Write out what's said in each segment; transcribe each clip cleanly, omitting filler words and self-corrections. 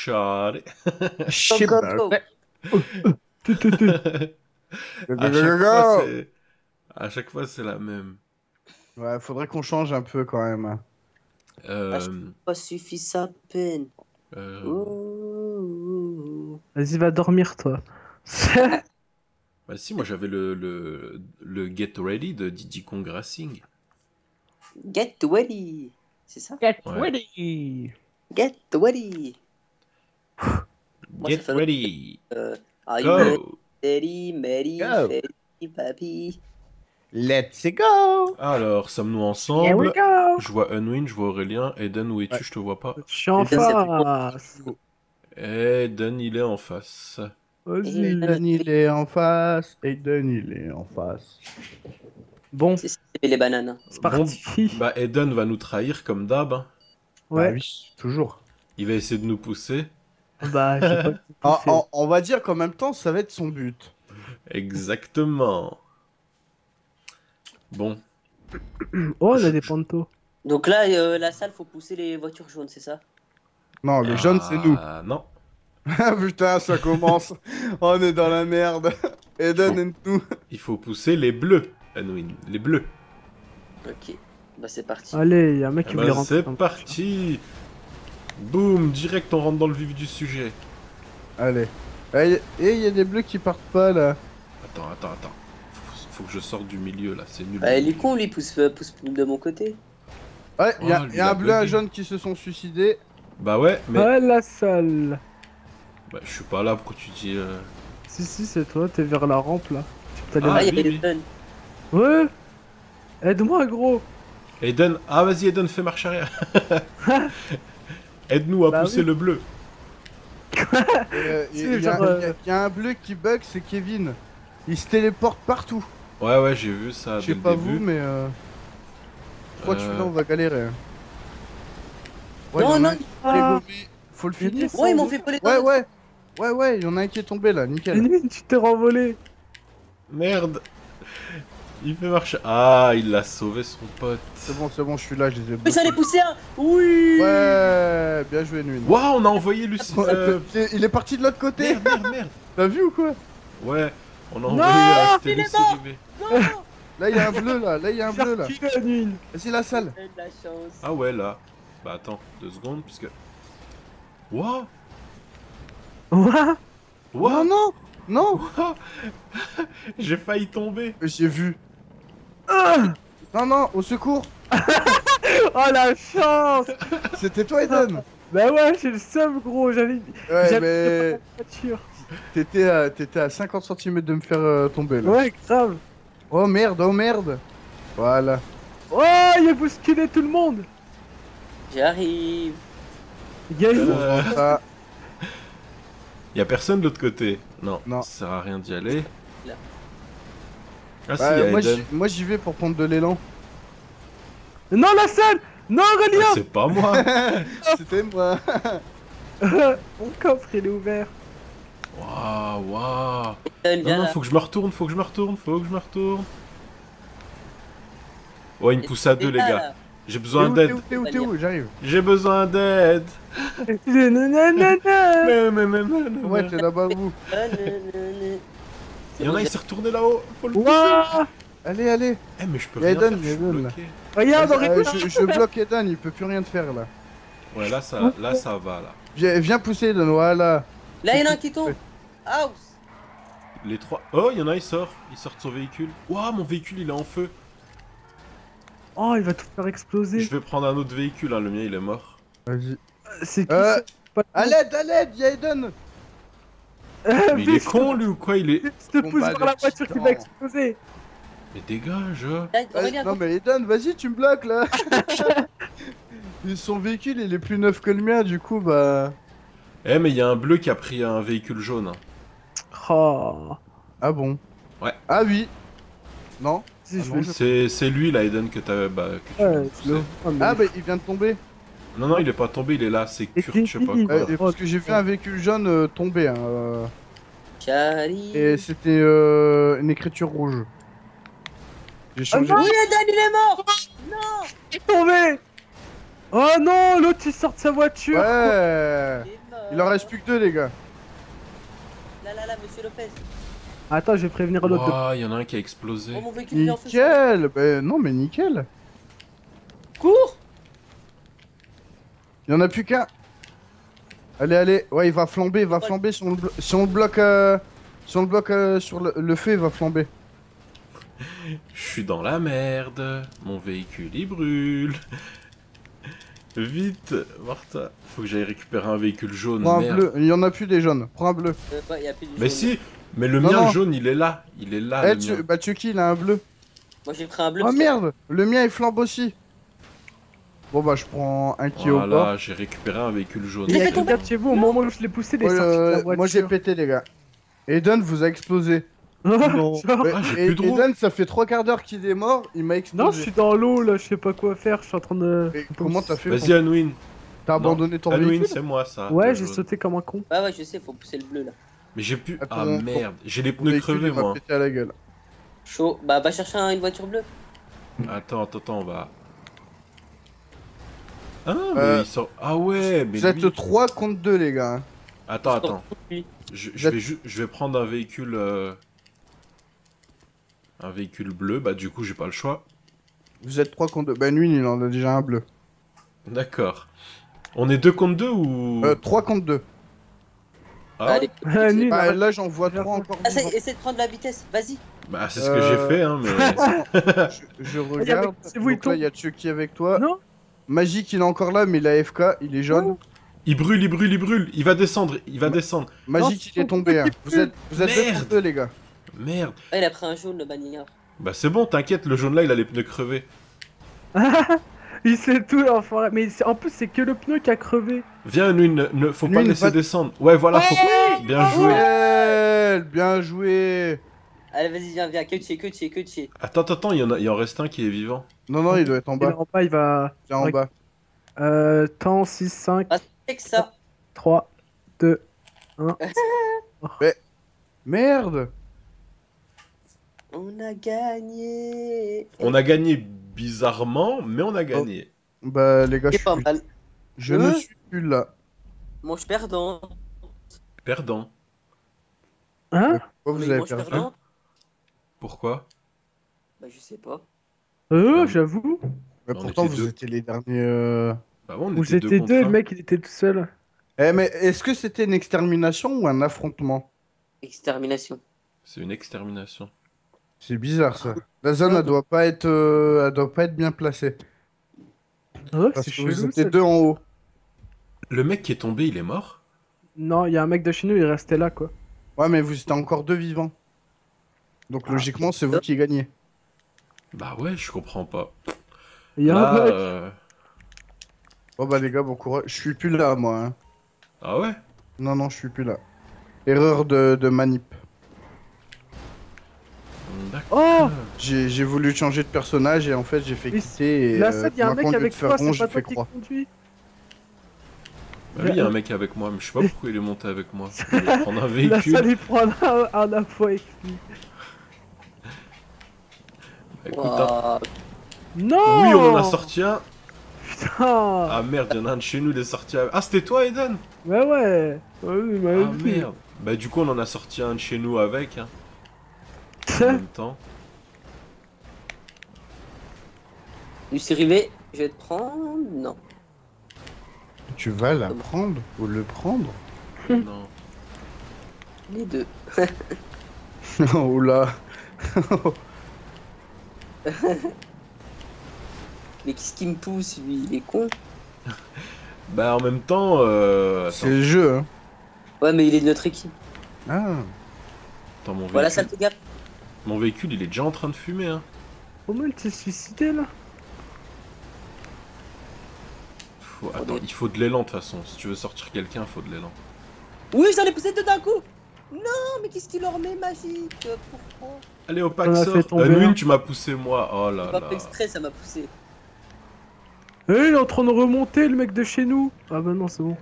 Charlie. Go, go, go. À chaque fois, c'est... À chaque fois, c'est la même. Ouais, faudrait qu'on change un peu quand même. Pas suffit sa peine. Euh, Ouh. Vas-y, va dormir, toi. Bah si, moi j'avais le Get Ready de Diddy Kong Racing. Get ready. C'est ça? Get Ouais. ready. Get ready. Moi, Get ça fait Ready. Are you ready? Go. Ready, Mary, Go. Freddy, Papi. Let's go! Alors, sommes-nous Here we ensemble? go. Je vois Unwin, je vois Aurélien. Eden, où es-tu? Ouais. Je te vois pas. Je suis en C'est bon. face. Eden, il est en face. Vas-y. Aiden, il est en face. Aiden, il est en face. Bon, C'est les bananes. c'est Bon, parti. bah Eden va nous trahir comme d'hab, hein. Bah Ouais. oui, toujours. Il va essayer de nous pousser. Bah, j'ai pas Ah, poussé. on va dire qu'en même temps, ça va être son but. Exactement. Bon, Oh, on a des pantos. Donc là, la salle, faut pousser les voitures jaunes, c'est ça? Non, les jeunes, c'est nous. Ah non. Ah putain, ça commence. On est dans la merde. Aiden et nous. Il faut pousser les bleus, Unwin. Les bleus. Ok. Bah c'est parti. Allez, il y a un mec Eh qui ben, voulait rentrer. c'est dans le- parti. Boum, direct on rentre dans le vif du sujet. Allez. Et il y a des bleus qui partent pas là. Attends. Faut que je sorte du milieu là, c'est nul. Bah il est con, lui, pousse de mon côté. Ouais, il y a, Oh, lui, y a il a un bleu et un bugué. jaune qui se sont suicidés. Bah ouais, mais Ah, la salle. bah, je suis pas là, pourquoi tu dis... Si, c'est toi, t'es vers la rampe là. T'as Ah, Ah, il y oui, avait les oui. jeunes. Ouais. Aide-moi, gros. Eden, ah vas-y Eden, fais marche arrière. Aide-nous à Bah pousser oui. le bleu. Il C'est y, a- genre, y a un bleu qui bug, c'est Kevin. Il se téléporte partout. Ouais, j'ai vu ça Je dès sais le pas début. vous, mais je crois que celui-là, on va galérer. Ouais, Non, y en a non. un qui est Ah. gommé. Faut le Il est finir. Ouais, ils m'ont fait voler. Ouais, il y en a un qui est tombé là, nickel. Edwin, tu t'es renvolé. Merde. Il fait marche. Ah, il a sauvé son pote. C'est bon, je suis là, je les ai Mais ça bloqués. les poussé un. Oui. Ouais, bien joué, Nuit. Waouh, on a envoyé Lucie. Il est parti de l'autre côté. Merde. T'as vu ou quoi? Ouais, on a Non, envoyé c'était il est Lucie mort. Rivet. Non. Là, il y a un bleu là, il y a un bleu là. Faire qui, Edwin? Vas-y, la salle. J'ai de la chance. Ah ouais, là. Bah attends, 2 secondes, puisque... Waouh. Ouah. Waouh. Non. J'ai failli tomber. J'ai vu. Ah. Non, au secours. Oh la chance. C'était toi, Eden. Bah ouais, j'ai le seum, gros. J'avais Ouais, mais la voiture. t'étais à 50 cm de me faire tomber là. Ouais, grave. Oh merde. Voilà. Oh, il a bousculé tout le monde. J'arrive. Gagné. Ça, Y'a personne de l'autre côté. Non, Non. ça sert à rien d'y aller. Là. Ah si, ouais, y'a Eden. moi j'y vais pour prendre de l'élan. Non, la salle. Non, Ah, Aurélien. c'est pas moi. C'était moi. Mon coffre, il est ouvert. Waouh. Eden, Non, viens non, là. faut que je me retourne. Ouais, il me pousse à deux, T'es les là, gars. là. J'ai besoin d'aide. T'es où J'arrive. J'ai besoin d'aide. Nanana. Ouais, t'es là-bas vous. Il y en a, il s'est retourné là-haut. Faut le pousser. Ouah. Allez. Eh, mais je peux Y'a rien Eden, faire, je suis Eden, là. bloqué. Regarde, Aurélien. Je bloque Eden, il peut plus rien te faire là. Ouais, là, ça va, là. Viens pousser Eden, voilà. Là, il y en a un qui tombe. House. Les trois... Oh, il y en a, il sort. Il sort de son véhicule. Waouh, mon véhicule, il est en feu. Oh, il va tout faire exploser. Je vais prendre un autre véhicule, hein. Le mien, il est mort. Vas-y. C'est qui Euh, ça? Pas À l'aide, y'a Eden. Mais il est con, lui, ou quoi? Il est... Je te Bon, pousse bah, vers le la voiture qui titan. va exploser. Mais dégage. Aurélien, Non mais Eden, vas-y, tu me bloques là. Son véhicule, il est plus neuf que le mien, du coup, bah... Eh, mais il y a un bleu qui a pris un véhicule jaune. Hein. Oh. Ah bon? Ouais. Ah oui. Non? Si, Ah je non, vais je- C'est lui, là, Eden, que t'as... Bah, que tu Ouais, poussais. c'est le- Oh, mais- Ah bah il vient de tomber. Non, il est pas tombé, il est là. C'est Et Kurt, je sais pas Kiki. quoi. Et parce que j'ai vu un véhicule jaune tomber. Hein, j'arrive. et c'était une écriture rouge. J'ai changé. non. Oui, Eden, il est mort. Il est tombé. Oh non, l'autre il sort de sa voiture. Ouais. Il est mort. Il Il en reste plus que 2, les gars. Là, monsieur Lopez. Attends, je vais prévenir l'autre. Ouah, il y en a un qui a explosé. Oh, mon véhicule il est en feu. Nickel. Ben non, mais nickel. Cours. Il y en a plus qu'un. Allez, allez. Ouais, il va flamber, si on le bloque, sur le feu, il va flamber. Je suis dans la merde. Mon véhicule, il brûle. Vite, Martha. Faut que j'aille récupérer un véhicule jaune. Prends un Merde. bleu, il y en a plus des jaunes. Prends un bleu. Ouais, y a plus du Mais jaune. si, mais le Non, mien, non. le jaune, il est là. Il est là. Eh, le mien. bah Chucky, il a un bleu. Moi j'ai pris un bleu. Oh parce que- merde, le mien il flambe aussi. Bon bah je prends un qui est au bord. Voilà, j'ai récupéré un véhicule jaune. Il Il y a a fait tomber. quelqu'un de chez vous au moment où je l'ai poussé, il est Ouais, sorti de la voiture. moi j'ai pété les gars. Eden vous a explosé. Non. Genre, Ouais, Ah, j'ai et- plus de roues. Eden ça fait 3 quarts d'heure qu'il est mort, il m'a explosé. non, je suis dans l'eau là, je sais pas quoi faire, je suis en train de. Et comment t'as fait Vas-y, Anouine. T'as abandonné ton Anouine, véhicule c'est moi ça. Ouais, le j'ai jaune. sauté comme un con. Ouais, je sais, faut pousser le bleu là. Mais j'ai pu. Attends, Ah mon- merde, j'ai les Ton pneus véhicule, crevés il m'a moi. pété à la gueule. Chaud. Bah, va chercher une voiture bleue. Attends, on va. Ah, mais Euh, il sort. Ah ouais, mais. Vous êtes lui- 3 contre 2 les gars. Attends. Lui. Je vais prendre un véhicule. Un véhicule bleu, bah du coup j'ai pas le choix. Vous êtes 3 contre 2. Ben lui il en a déjà un bleu. D'accord. On est 2 contre 2 ou. 3 contre 2. Ah ouais Allez. Ah, nul, Bah arrête. là j'en vois 3 encore. Ah, ça, vivants. essaie de prendre la vitesse, vas-y. Bah c'est ce que j'ai fait, hein, mais. Je regarde. c'est vous, il Donc là tombe. il y a Chucky avec toi. Non. Magique il est encore là mais il a FK, il est jaune. Il brûle. Il va descendre. Magique il est tombé. Hein. Vous êtes 2 Merde. contre 2 les gars. Merde. Ah, il a pris un jaune, le bagnard. Bah c'est bon, t'inquiète, le jaune là il a les pneus crevés. Il sait tout l'enfoiré. Mais en plus, c'est que le pneu qui a crevé. Viens, ne faut pas Lui, le laisser va- descendre. Ouais, voilà, faut. Bien joué. Ouais, bien joué. Allez, vas-y, viens, que tu es. Attends, il en reste un qui est vivant. Non, il doit être en Il est bas. en bas, il va. Il est en bas. Temps 6, 5, C'est que ça. 3, 2, 1. Merde. On a gagné. On a gagné bizarrement, mais on a gagné. Bah les gars, C'est pas mal. je ne suis plus là. Manche perdant. Perdant. Hein? Pourquoi vous Mais avez manche perdu? perdant. Pourquoi? Bah, je sais pas. J'avoue. Mais On pourtant était vous deux. étiez les derniers. Bah ouais, on Vous était deux étiez contre deux, un. le mec il était tout seul. Eh mais est-ce que c'était une extermination ou un affrontement? Extermination. C'est une extermination. C'est bizarre ça. La zone elle doit pas être bien placée. Oh, Parce c'est que vous chelou. étiez ça. 2 en haut. Le mec qui est tombé, il est mort? Non, il y a un mec de chez nous, il restait là quoi. Ouais mais vous étiez encore 2 vivants. Donc logiquement c'est vous qui gagnez. Bah ouais, je comprends pas. Il y a un Là, mec. Bon bah les gars, bon courage. Je suis plus là moi. Hein. Ah ouais? Non, je suis plus là. Erreur de manip. D'accord. Oh! J'ai voulu changer de personnage et en fait j'ai fait Mais quitter et Là, ça, il y a un maintenant, mec au lieu de avec faire toi, rond, c'est j'ai pas fait toi qui croix. conduis. Bah oui, il y a un mec avec moi, mais je sais pas pourquoi il est monté avec moi. Il va prendre un Là, véhicule. ça lui prend un info avec lui. Bah, écoute, hein. Waouh. Non! Oui, on en a sorti un. Putain! Ah merde, il y en a un de chez nous, il est sorti. Ah, c'était toi, Eden? Ouais, ouais! Ouais, il m'avait Ah dit. merde. Bah du coup, on en a sorti un de chez nous avec. Hein, en même temps. Lucie Rivet, je vais te prendre. Non. Tu vas la prendre ou le prendre? Non. Les deux. Oula. Mais qu'est-ce qui me pousse, lui? Il est con. Bah en même temps, C'est le jeu hein. Ouais, mais il est de notre équipe. Ah. attends, Voilà, ça te gaffe. mon véhicule, il est déjà en train de fumer. Hein. Comment il s'est suicidé là? Attends, il faut de l'élan de toute façon. Si tu veux sortir quelqu'un, il faut de l'élan. Oui, j'en ai poussé deux d'un coup. Non, mais qu'est-ce qu'il leur met magique? Pourquoi? Allez, au On a pack fait sort. tomber Une, un. tu m'as poussé moi. Oh là J'ai pas là. fait exprès, ça m'a poussé. Eh, il est en train de remonter le mec de chez nous! Ah bah non, c'est bon.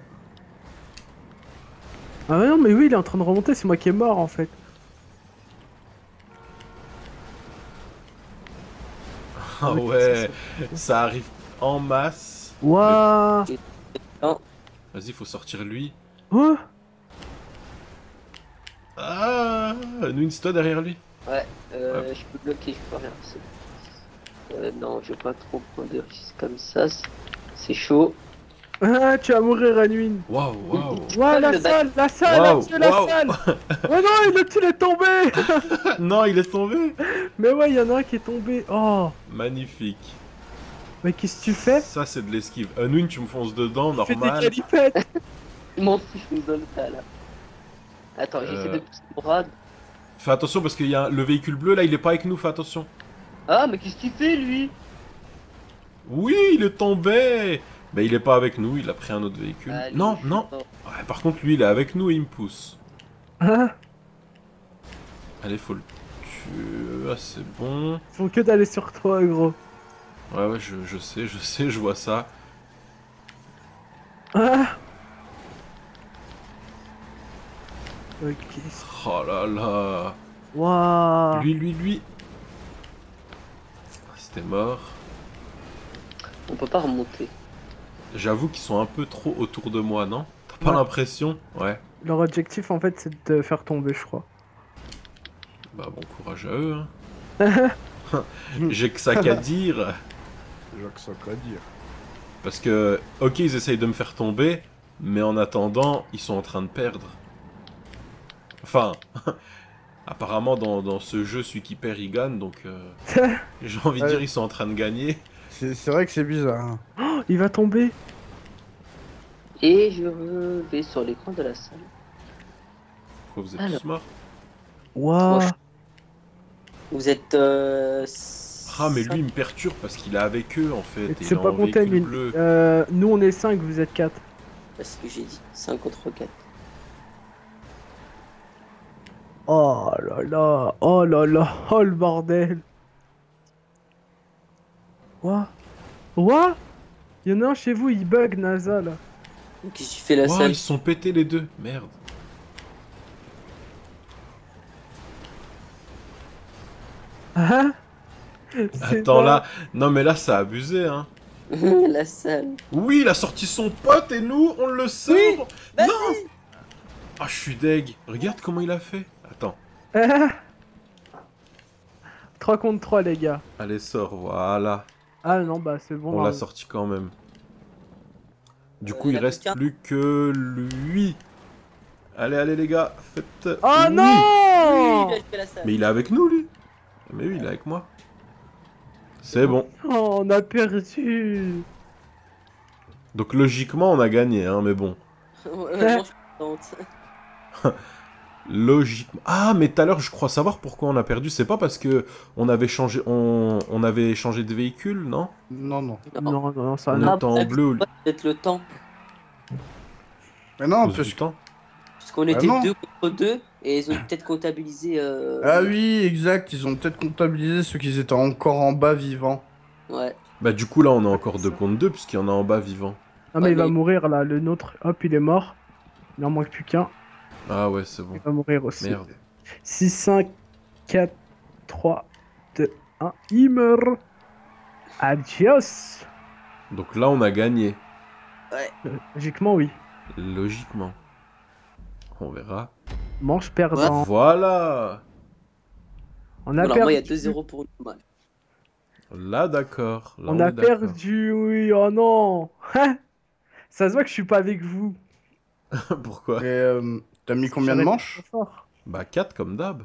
Ah bah non, mais oui, il est en train de remonter, c'est moi qui est mort en fait. Ah ouais, ça arrive en masse. Waouh! Vas-y, faut sortir lui. Oh, Ah, Nwin, c'est toi derrière lui. Ouais, Ouais. je peux bloquer, je peux rien. Non, je vais pas trop prendre de risques comme ça. C'est chaud. ah, tu vas mourir, Anouine. Waouh, waouh. Ouais, Le bac. la salle, Waouh, Mathieu, la waouh. salle. Oh non, il est tombé. Non, il est tombé. Mais ouais, il y en a un qui est tombé. Oh, Magnifique. mais qu'est-ce que tu fais? Ça, c'est de l'esquive. Nwin, tu me fonces dedans, Tu fais des normal. calipettes. Je m'en fiche, je me donne ça là. Attends, j'essaie de pousser Mourad. Fais attention parce qu'il y a le véhicule bleu là, il est pas avec nous, fais attention. Ah, mais qu'est-ce qu'il fait lui? Oui, il est tombé. Mais il est pas avec nous, il a pris un autre véhicule. Ah, lui, Non, je suis non. mort. Ouais, par contre, lui, il est avec nous et il me pousse. Ah, Allez, faut le tuer. Ah, c'est bon. ils font que d'aller sur toi, gros. Ouais, ouais, je sais, je vois ça. Ah. Ok. Oh là là. Waouh. Lui. C'était mort. On peut pas remonter. J'avoue qu'ils sont un peu trop autour de moi, non? T'as pas Ouais. l'impression? Ouais. Leur objectif, en fait, c'est de te faire tomber, je crois. Bah, bon courage à eux, hein. J'ai que ça qu'à dire. J'ai que ça qu'à dire. Parce que, ok, ils essayent de me faire tomber, mais en attendant, ils sont en train de perdre. Enfin, apparemment, dans ce jeu, celui qui perd, il gagne, donc j'ai envie de Ouais. dire, ils sont en train de gagner. C'est vrai que c'est bizarre. Hein. Il va tomber. Et je vais sur l'écran de la salle. Pourquoi vous êtes Alors. tous morts? Waouh. Vous êtes. Ah, mais lui, il me perturbe parce qu'il est avec eux, en fait. Et Et tu il sais est pas en compter, véhicule Anouine. bleu. Nous, on est 5, vous êtes 4. C'est ce que j'ai dit. 5 contre 4. Oh là là. Oh là là. Oh le bordel. What? What? Il y en a un chez vous, il bug, NASA, là. Qu'est-ce que tu fais la Ouah, salle? ils se sont pétés les deux. Merde. Hein? C'est Attends, pas- là. Non, mais là, ça a abusé, hein. La salle. Oui, il a sorti son pote et nous, on le sait. Bah Non. si. Ah, je suis deg. Regarde comment il a fait. Attends. 3 contre 3, les gars. Allez, sors, voilà. Ah non, bah c'est bon. On l'a Marlon. sorti quand même. Du Il coup, y il en a reste plus qu'un. plus que lui. Allez, les gars, faites... Oh Oui. non! Oui, j'ai fait la salle. Mais il est avec nous, lui. Mais oui, il est avec moi. C'est bon. Oh, on a perdu. Donc, logiquement, on a gagné, hein, mais bon. Honnêtement, je suis contente. Logiquement... Ah, mais tout à l'heure, je crois savoir pourquoi on a perdu. C'est pas parce que on avait changé, on avait changé de véhicule, non? Non, non. Non, non, ça On non. est en bleu au Peut-être le temps. Mais non, cause parce du que... temps. Parce qu'on Bah était non. 2 contre 2 et ils ont peut-être comptabilisé. Ah oui, exact. Ils ont peut-être comptabilisé ceux qui étaient encore en bas vivants. Ouais. Bah, du coup, là, on est encore 2 contre 2, puisqu'il y en a en bas vivant. Non, mais Ouais, il va mais- mourir là. Le nôtre, hop, il est mort. Il en manque plus qu'un. Ah ouais, c'est bon. Il va mourir aussi. Merde. 6, 5, 4, 3, 2, 1. Il meurt. Adios. Donc là, on a gagné. Logiquement, oui. Logiquement. On verra. Manche perdant. Voilà. On a Alors moi, il y a perdu. 2-0 pour nous. Ouais. Là, d'accord. Là, On est a d'accord. perdu, oui. Oh non. Ça se voit que je suis pas avec vous. Pourquoi? Et t'as mis combien de J'aurais manches? été trop fort. Bah, 4 comme d'hab.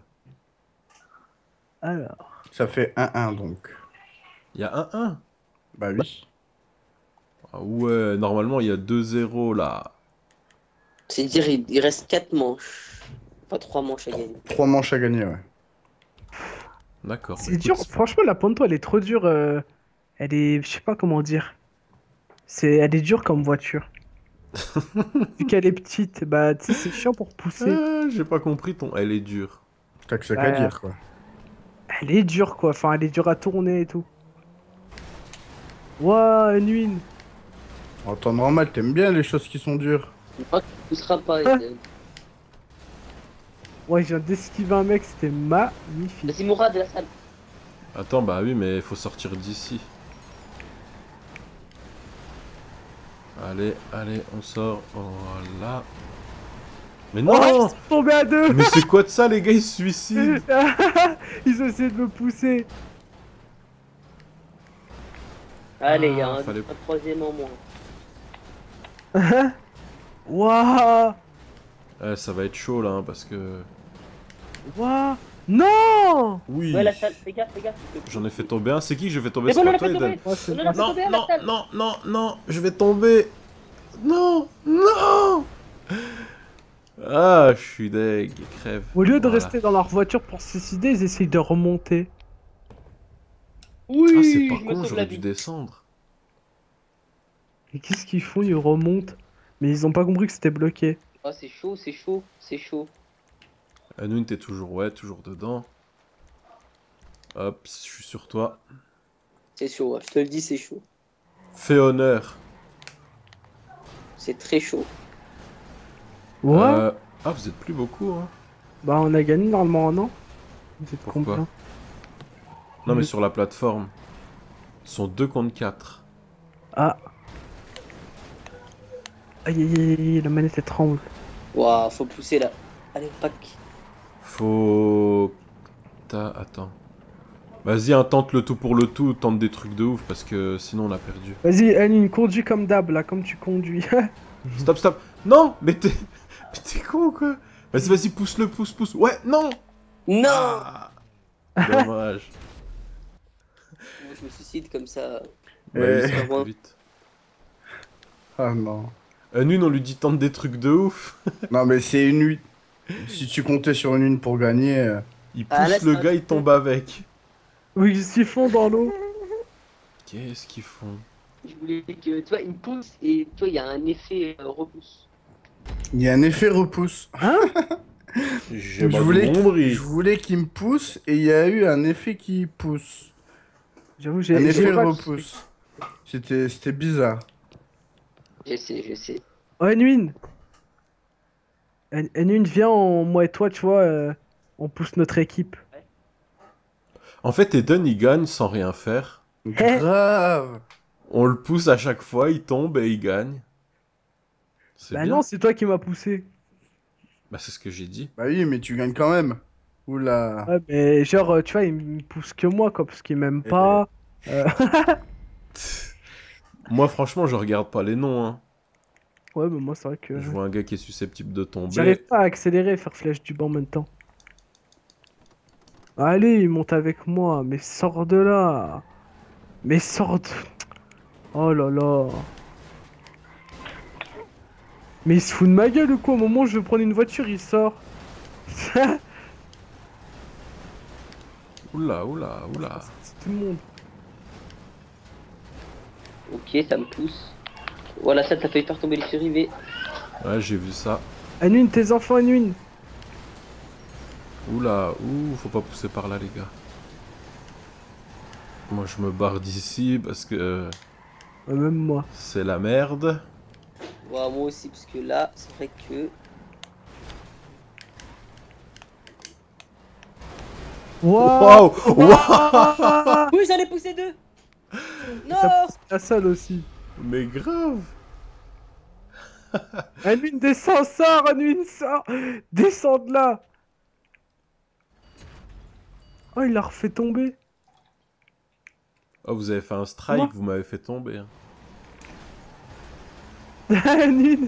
Alors. Ça fait 1-1 donc. Il y a 1-1. Bah oui. Ah ouais, normalement, il y a 2-0 là. C'est-à-dire, il reste 4 manches. Pas 3 manches à gagner. 3 manches à gagner, ouais. D'accord. C'est bah, dur. écoute, Franchement, la Ponto, elle est trop dure. Elle est. Je sais pas comment dire. Elle est dure comme voiture. Vu qu'elle est petite, bah tu sais, c'est chiant pour pousser. J'ai pas compris ton... Elle est dure. T'as que ça qu'à Ouais. dire, quoi. Elle est dure quoi. Enfin, elle est dure à tourner et tout. Ouah, Nuine. En temps normal, t'aimes bien les choses qui sont dures. Je crois que tu pousseras pas. Ah. Eden. Ouais, je viens d'esquiver un mec, c'était magnifique. Vas-y, Mourad de la salle. Attends, bah oui, mais il faut sortir d'ici. Allez, allez, on sort. Voilà. Mais Oh, ils non. sont tombés à deux. Mais c'est quoi de ça, les gars, ils se suicident? Ils ont essayé de me pousser. Allez, il y a un fallait- troisième en moins. Waouh. Ça va être chaud, là, hein, parce que... Waouh. Non. Oui. Ouais, la salle, fais gaffe, fais gaffe. J'en ai fait tomber un. C'est qui que je fais tomber? Mais C'est bon, on pas l'a toi, fait Eden? tomber. Ouais, c'est On l'a fait Non, tomber à non, la salle. non, non, non, je vais tomber. Non, non. Ah, je suis deg, crève. Au lieu de Voilà. rester dans leur voiture pour se suicider, ils essayent de remonter. Oui, Ah, c'est pas je me con, sauve j'aurais la dû vie. descendre. Et qu'est-ce qu'ils font? Ils remontent. Mais ils ont pas compris que c'était bloqué. Ah, c'est chaud, c'est chaud, c'est chaud. Anoun, t'es toujours, ouais, toujours dedans. Hop, je suis sur toi. C'est chaud, ouais, je te le dis, c'est chaud. Fais honneur. C'est très chaud. Ouais. Ah, vous êtes plus beaucoup, hein. Bah on a gagné normalement, non? Vous êtes Pourquoi? combien? Non, mais Mm. sur la plateforme. Ils sont 2 contre 4. Ah. Aïe aïe aïe, aïe, la manette elle tremble. Waouh, faut pousser là. Allez, pack. Faut... Attends. Vas-y, hein, tente le tout pour le tout, tente des trucs de ouf, parce que sinon on a perdu. Vas-y, Annie, conduis comme d'hab là, comme tu conduis. Stop, stop. Non, mais t'es... Mais t'es con, quoi. Vas-y, vas-y, pousse-le, pousse, pousse. Ouais, non. Non. Ah, dommage. Moi, je me suicide comme ça. Bah, Eh. vite, Moi. vite. Ah non. Une, on lui dit tente des trucs de ouf. Non, mais c'est une nuit. Si tu comptais sur une pour gagner. Il pousse Ah, là, le c'est un gars, il peu- tombe avec. Oui, ils s'y font dans l'eau. Qu'est-ce qu'ils font? Je voulais que, tu vois, il me pousse et tu vois, il y a un effet repousse. Il y a un effet repousse. J'ai Je pas voulais, compris. je voulais qu'il me pousse et il y a eu un effet qui pousse. J'avoue, Un j'ai effet pas- repousse. C'était bizarre. Je sais, je sais. Oh, Anwin. Anwin, viens, moi et toi, tu vois, on pousse notre équipe. En fait, Eden, il gagne sans rien faire. Grave. On le pousse à chaque fois, il tombe et il gagne. C'est Bah bien. non, c'est toi qui m'as poussé. Bah, c'est ce que j'ai dit. Bah oui, mais tu gagnes quand même. Oula. Ouais, mais genre, tu vois, il me pousse que moi, quoi, parce qu'il m'aime pas. Moi, franchement, je regarde pas les noms, hein. Ouais, mais moi, c'est vrai que Je vois un gars qui est susceptible de tomber. j'arrive pas à accélérer et faire flèche du banc en même temps. Allez, il monte avec moi, mais sors de là. Mais sors de... Oh là là. Mais il se fout de ma gueule ou quoi? Au moment où je veux prendre une voiture, il sort. Oula, oula, oula. C'est tout le monde. Ok, ça me pousse. Voilà, ça t'a fait faire tomber les surivés. Ouais, j'ai vu ça. Anwin, tes enfants, Anwin. Oula, ouh, faut pas pousser par là, les gars. Moi, je me barre d'ici parce que Même moi. c'est la merde. Ouais, moi aussi, parce que là, c'est vrai que. Waouh. Waouh, waouh. Oui, j'en ai poussé deux. Non. La salle aussi. Mais grave. Anwin, descends, sors, Anwin, sors. Descends de là. Oh, il l'a refait tomber. Oh, vous avez fait un strike, Moi vous m'avez fait tomber, hein. Anwin.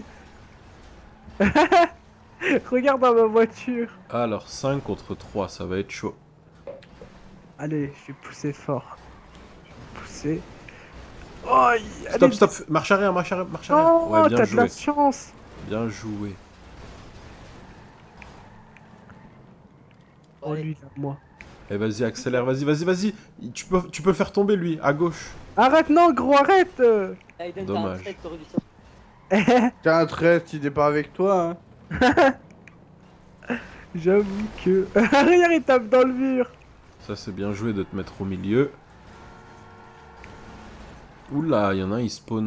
Regarde dans ma voiture. Alors, 5 contre 3, ça va être chaud. Allez, je vais pousser fort. Je vais pousser. Oh, Stop, stop, marche arrière, marche arrière, marche arrière. Oh, Ouais, bien t'as de joué. la chance. Bien joué. Oh, lui, là, moi. Eh, vas-y, accélère, vas-y, vas-y, vas-y. Tu peux le faire tomber, lui, à gauche. Arrête, non, gros, arrête. Aiden, Dommage. t'as un trait, t'aurais dû sortir. T'as un trait, il est pas avec toi. Hein. J'avoue que... Regarde, il tape dans le mur. Ça, c'est bien joué de te mettre au milieu. Oula, il y en a un, il spawn...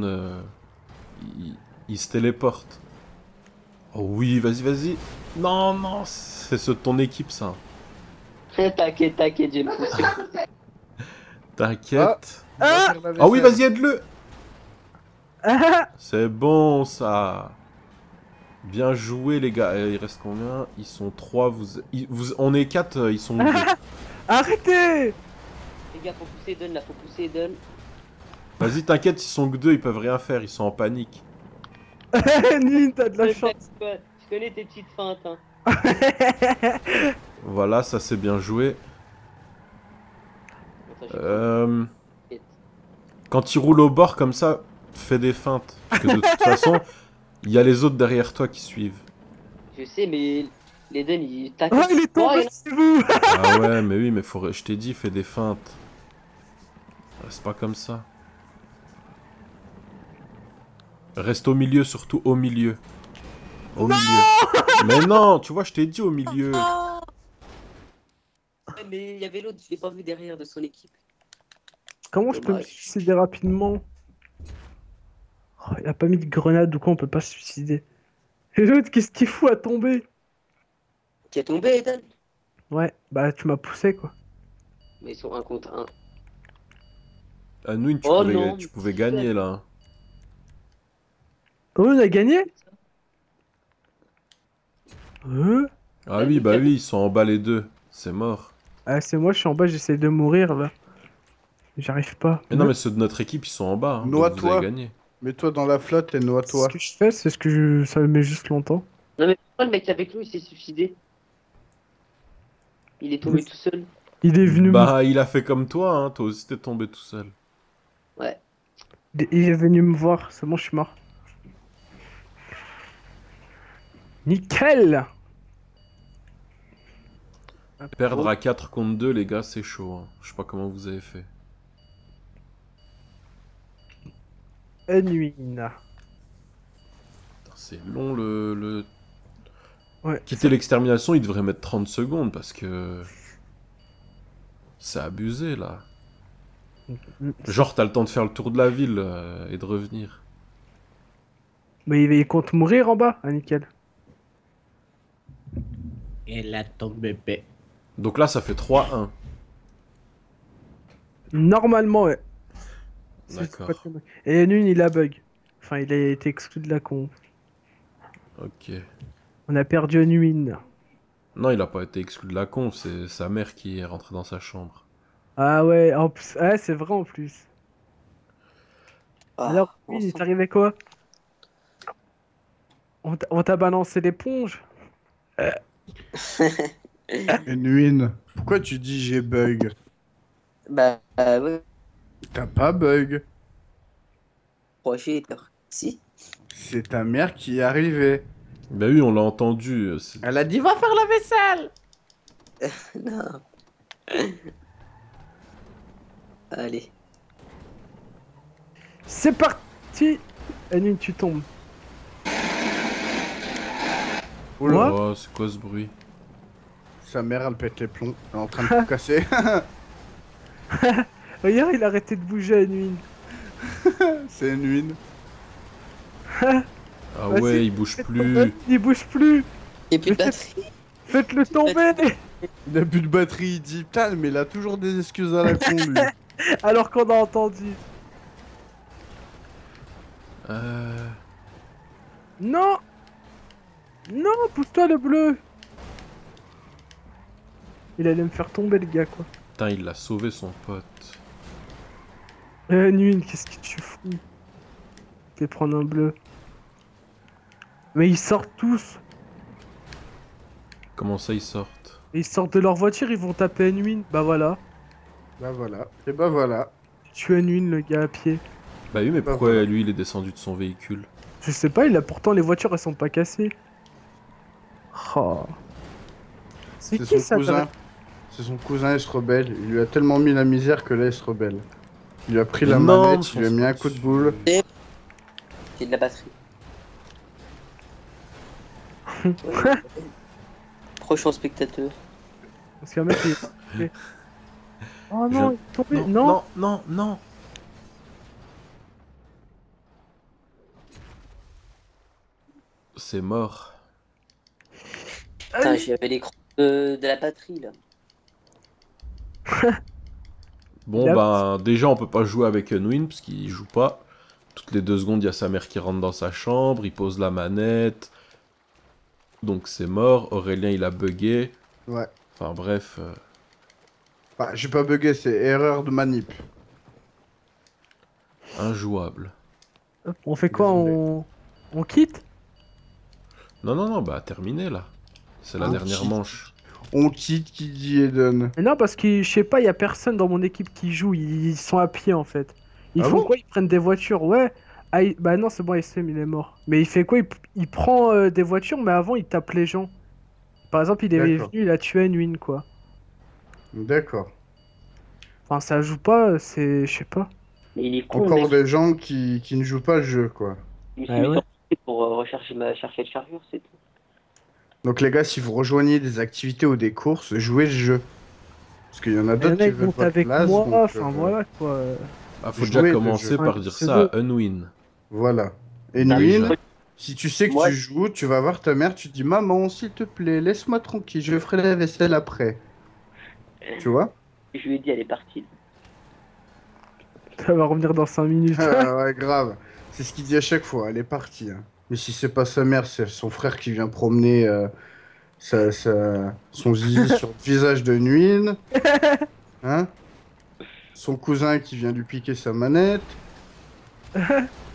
il se téléporte. Oh oui, vas-y, vas-y. Non, non, c'est ceux de ton équipe, ça. T'inquiète, t'inquiète, j'ai le poussé. T'inquiète. Ah Ah oui, vas-y, aide-le. Ah, C'est bon, ça. Bien joué les gars. Il reste combien? Ils sont 3, on est 4, ils sont 2. Arrêtez! Les gars, faut pousser Eden là, faut pousser Eden. Vas-y, t'inquiète, ils sont que 2, ils peuvent rien faire, ils sont en panique. Nuit, t'as de la chance. Je connais tes petites feintes, hein. Voilà, ça c'est bien joué. Attends, je vais Quand il roule au bord comme ça, fais des feintes. Parce que de toute façon, il y a les autres derrière toi qui suivent. Je sais, mais l'Eden il tacle. Oh, il est tombé sur vous! Ah ouais, mais oui, mais je t'ai dit, fais des feintes. Reste pas comme ça. Reste au milieu, surtout au milieu. Au milieu. Mais non, tu vois, je t'ai dit au milieu. Ouais, mais il y avait l'autre, je l'ai pas vu derrière de son équipe. Comment je peux me Dommage. suicider rapidement? Oh, il a pas mis de grenade ou quoi, on peut pas se suicider. Et l'autre, qu'est-ce qu'il fout à tomber? Qui est tombé, Eden? Ouais, bah tu m'as poussé quoi. Mais ils sont 1 contre 1. Anouine, Oh tu non, pouvais mais gagner là. Oh, on a gagné? Ah oui, bah oui, ils sont en bas les deux. C'est mort. Ah, c'est moi, je suis en bas, j'essaie de mourir là. J'arrive pas. Mais non, mais ceux de notre équipe, ils sont en bas. Hein, donc vous Noie-toi. avez gagné. Mets-toi dans la flotte et C'est noie-toi. ce que je fais, c'est ce que ça met juste longtemps. Non, mais pourquoi le mec avec nous il s'est suicidé? Il est tombé tout seul. Il est venu Bah, il a fait comme toi, hein. Toi aussi, t'es tombé tout seul. Ouais. il est venu me voir, c'est bon, je suis mort. Nickel! Perdre à 4 contre 2, les gars, c'est chaud. Hein. Je sais pas comment vous avez fait. Anouine. Putain, c'est long le... Ouais. Quitter l'extermination, il devrait mettre 30 secondes parce que... C'est abusé, là. Genre, t'as le temps de faire le tour de la ville et de revenir. Mais il compte mourir en bas, ah nickel. Et là, ton bébé. Donc là, ça fait 3-1. Normalement, ouais. D'accord. C'est pas très bon. Et Anouine, il a bug. Enfin, il a été exclu de la con. Ok. On a perdu Anouine. Non, il a pas été exclu de la conf, c'est sa mère qui est rentrée dans sa chambre. Ah ouais, en plus, ouais, c'est vrai en plus. Ah, Alors, on oui, il s'en- est arrivé quoi? On t'a balancé l'éponge? Nuine, pourquoi tu dis j'ai bug? Bah, ouais, T'as pas bug. projet. Si. C'est ta mère qui est arrivée. Bah oui, on l'a entendu. Elle a dit va faire la vaisselle. Non. Allez. C'est parti! Anouine, tu tombes. Oula, Oh, c'est quoi ce bruit? sa mère elle pète les plombs. Elle est en train de tout casser. Regarde, il a arrêté de bouger Anouine. C'est Nuine. Ah Vas-y, ouais, il bouge plus. Il bouge plus! Et puis Mais batterie. Faites-le tomber! Il a plus de batterie, il dit putain, mais il a toujours des excuses à la con lui. Alors qu'on a entendu. Non! Non, pousse-toi le bleu! Il allait me faire tomber le gars quoi. Putain, il a sauvé son pote. Anouine, qu'est-ce que tu fous? Je vais prendre un bleu. Mais ils sortent tous! Comment ça, ils sortent? Ils sortent de leur voiture, ils vont taper Anouine. Bah voilà. Bah voilà. Et bah voilà. Tu Anouine le gars à pied. Bah oui, mais Bah pourquoi voilà. lui, il est descendu de son véhicule? Je sais pas, il a pourtant les voitures elles sont pas cassées. Oh. C'est C'est qui son ça? cousin. C'est son cousin, il se rebelle. Il lui a tellement mis la misère que là il se rebelle. Il lui a pris la Non, manette, il lui a fonce mis pas un coup de dessus. boule. J'ai de la batterie. Prochain spectateur. Parce qu'un mec il... Oh non, Je- il est tombé. Non, Non. non, non, non. C'est mort. Putain, j'avais l'écran de la batterie là. Bon, Il a- bah, déjà, on peut pas jouer avec Unwin, parce qu'il joue pas. Toutes les 2 secondes, il y a sa mère qui rentre dans sa chambre, il pose la manette. Donc c'est mort. Aurélien, il a bugué. Ouais. Enfin bref. Bah, j'ai pas bugué, c'est erreur de manip. Injouable. Hop, on fait quoi? Désolé. On quitte? Non, non, non, bah terminé là. C'est la Ah, dernière cheat. manche. On quitte qui dit Eden. Mais non, parce que je sais pas, il y a personne dans mon équipe qui joue. Ils sont à pied en fait. Ils Ah font bon? quoi? Ils prennent des voitures. Ouais. Ah, bah non, c'est bon, SM il est mort. Mais il fait quoi? Il prend des voitures, mais avant il tape les gens. Par exemple, il est D'accord. venu, il a tué Nwin quoi. D'accord. Enfin, ça joue pas, c'est. Je sais pas. Mais il est con, le Encore mec. des gens qui ne jouent pas le jeu, quoi. Je me suis Ouais, mis ouais. sur le site pour chercher le chargeur, c'est tout. Donc les gars, si vous rejoignez des activités ou des courses, jouez le jeu. Parce qu'il y en a Il y d'autres en a, qui ils veulent montent votre avec place, moi, donc enfin voilà quoi. Ah, faut Jouer déjà le commencer jeu. par Ouais, dire c'est ça bon. à Unwin. voilà. Et Bah, Nwin, déjà. si tu sais que Moi- tu joues, tu vas voir ta mère, tu te dis maman, s'il te plaît, laisse-moi tranquille, je ferai la vaisselle après. Tu vois? Je lui ai dit, elle est partie. Ça va revenir dans 5 minutes. Ouais, grave. C'est ce qu'il dit à chaque fois, elle est partie, hein. Mais si c'est pas sa mère, c'est son frère qui vient promener son zizi sur le visage de Nwin. Hein? Son cousin qui vient lui piquer sa manette.